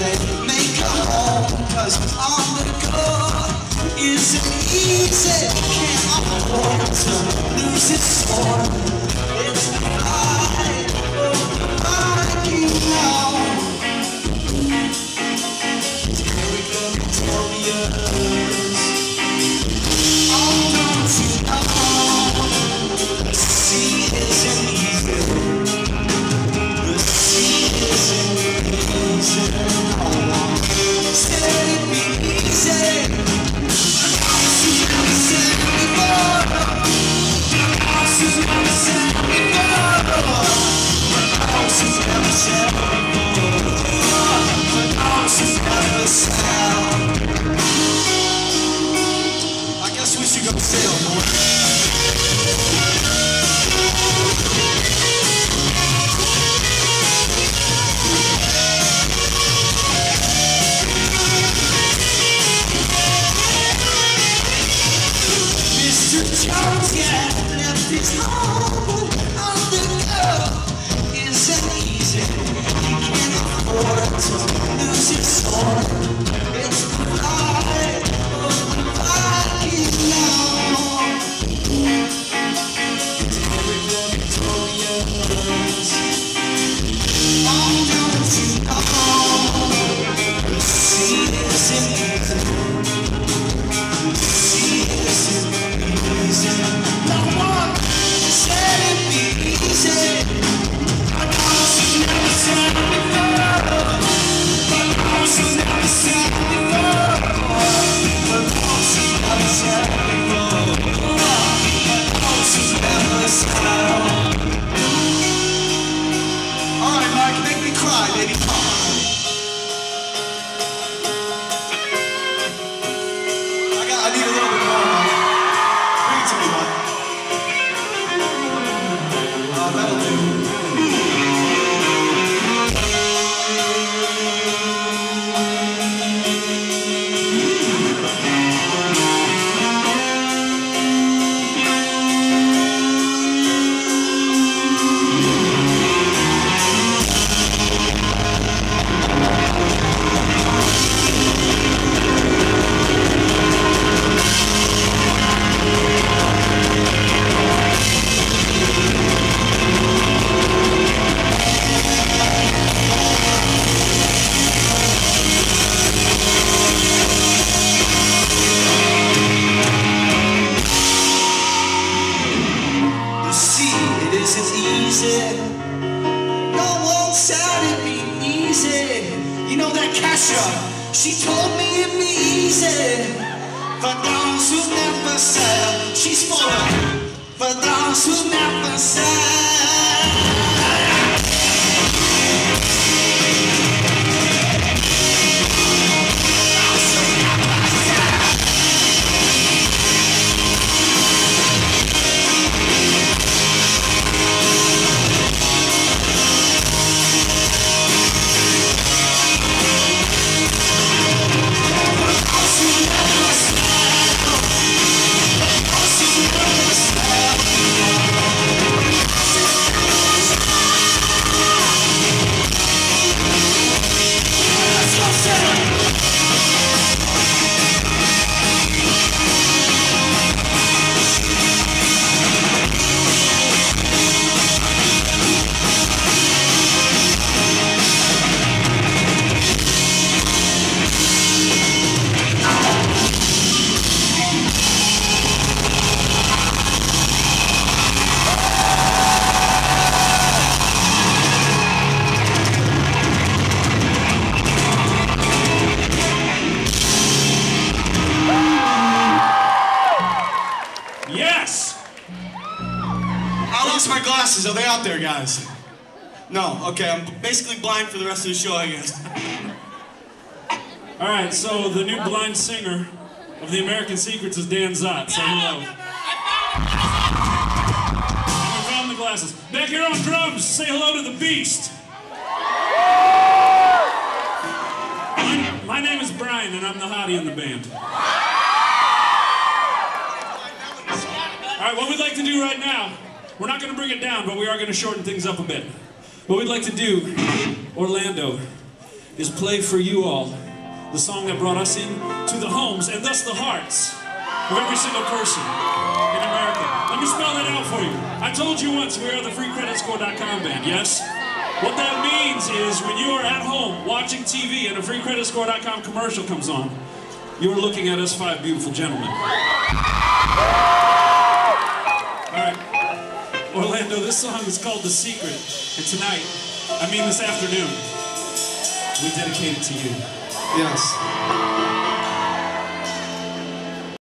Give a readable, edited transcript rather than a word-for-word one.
they make a home, 'cause on the go isn't easy. Can't afford to lose its soul. It's the light of the Viking now. Terrible victorious. Oh, don't you know the sea isn't easy. The sea isn't easy. Said it'd be easy. She's never said it before. She's never said it before. She's never said it before. She's never said. I guess we should go sail, boy. Mr. Jones, yeah, left his home on the go. Isn't easy. He can't afford to lose his soul. It's the light of the Viking now. Terrible victorious. Oh, don't you know the sea isn't easy. The sea isn't easy. No one said it'd be easy. I know she's never said it before. But no, she's never said it before. But no, she's never said it before. But no, she's never said it. All right, Mike, make me cry, lady. Come on. I need a little bit more, Mike. Bring it to me, Mike. Oh, that'll do. No one said it'd be easy. You know that Kesha, she told me it'd be easy. For those who never said, she's full of. For those who never said. My glasses, are they out there, guys? No, okay, I'm basically blind for the rest of the show, I guess. All right, so the new blind singer of the American Secrets is Dan Zott. Say hello. We found the glasses. Back here on drums, say hello to the Beast. My name is Brian, and I'm the hottie in the band. All right, what we'd like to do right now, we're not going to bring it down, but we are going to shorten things up a bit. What we'd like to do, Orlando, is play for you all the song that brought us in to the homes and thus the hearts of every single person in America. Let me spell that out for you. I told you once we are the FreeCreditScore.com band, yes? What that means is when you are at home watching TV and a FreeCreditScore.com commercial comes on, you're looking at us five beautiful gentlemen. All right, Orlando, this song is called The Secret, and tonight, I mean this afternoon, we dedicate it to you. Yes.